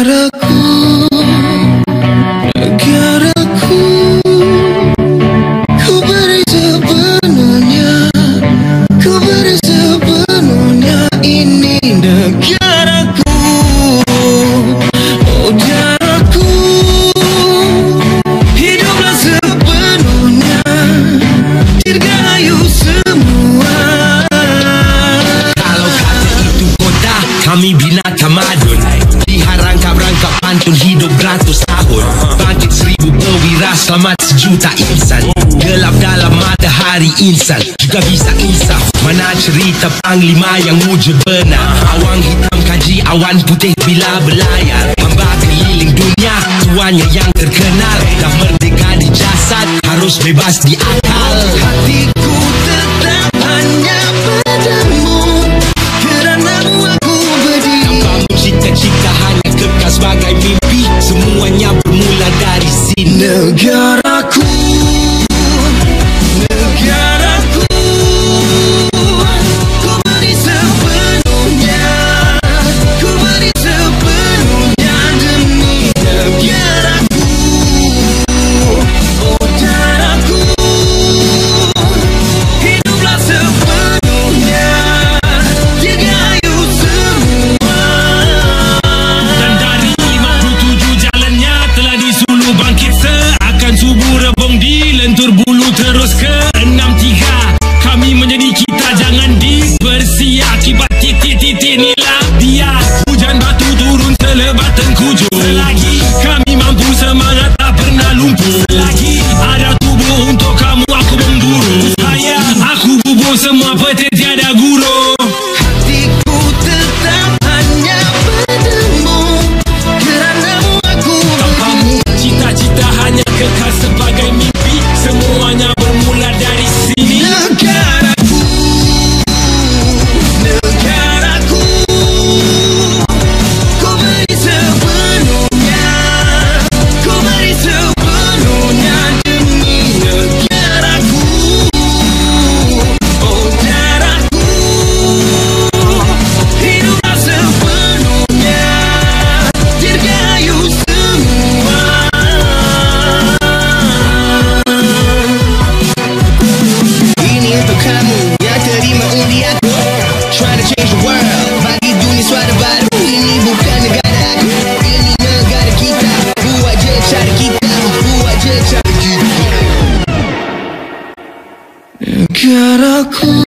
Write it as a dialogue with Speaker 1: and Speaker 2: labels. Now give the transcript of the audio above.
Speaker 1: Negaraku, negaraku, ku beri sepenuhnya, ku beri sepenuhnya. Ini negaraku, oh negaraku, hiduplah sepenuhnya, dirgahayu semua.
Speaker 2: Kalau kata itu kota, kami bina tamadun. Rangkap pantun hidup beratus tahun. Bangkit 1000 perwira, selamat sejuta insan. Gelap dalam matahari insan juga bisa insaf. Mana cerita panglima yang wujud benar. Awang hitam kaji awan putih bila berlayar. Hamba keliling dunia, tuannya yang terkenal. Dah merdeka di jasad, harus bebas di akal.
Speaker 1: Hatiku tetap hanya padamu, keranamu aku berdiri.
Speaker 2: Tanpamu cita-cita hanya kekal sebagai mimpi. Semuanya bermula dari sini.
Speaker 1: Negaraku, negaraku, ku beri sepenuhnya, ku beri sepenuhnya demi negaraku. Oh negaraku, hiduplah sepenuhnya, dirgahayu semua.
Speaker 3: Dan dari 57 jalannya telah disuluh bangkit seakan subuh rebung di lentur bulu terus ke 63. Kami menjadi kita, jangan dibersia akibat titik-titik inilah dia. Hujan batu turun selebat tengkujuh. Selagi kami mampu semangat tak pernah lumpuh. Selagi ada tubuh untuk kamu aku memburu. Sayang aku bubuh semua petir tiada guru.
Speaker 1: Hatiku tetap hanya padamu, keranamu aku berdiri.
Speaker 3: Cita-cita hanya kekal sebagai mimpi. Semuanya bermula dari sini.
Speaker 1: Negaraku, negaraku, ku beri sepenuhnya, ku beri sepenuhnya demi negaraku. Oh negaraku, hiduplah sepenuhnya, dirgahayu semua. Ini untuk kamu yang terima undi aku, trying to change the world, bagi dunia suara baru. Ini bukan negara aku, ini negara kita. Buat je cara kita, buat je cara kita. Negaraku,